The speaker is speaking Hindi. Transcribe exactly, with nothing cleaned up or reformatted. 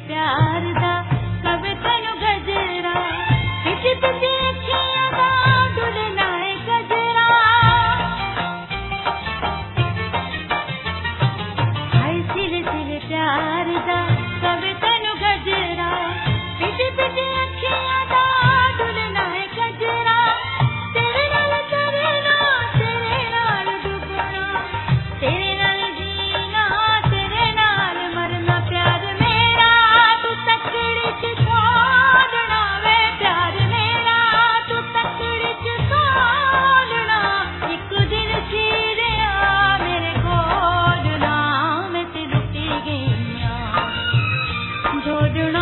प्यार दा कब तनु गजरा पिच पिच अखियां दा डुलना है गजरा हाय सिल सिल प्यार दा कब तनु गजरा पिच पिच अखियां दा डुलना है गजरा तेरे नाल करना तेरे नाल डुबना तेरे नाल जीना तेरे नाल मरना प्यार मेरा तू तकड़ी च खोलना वे प्यार मेरा तू तकड़ी च खोलना एक दिन चीरिया मेरे कोलना मैं ते लुटी गईयां जोड़ना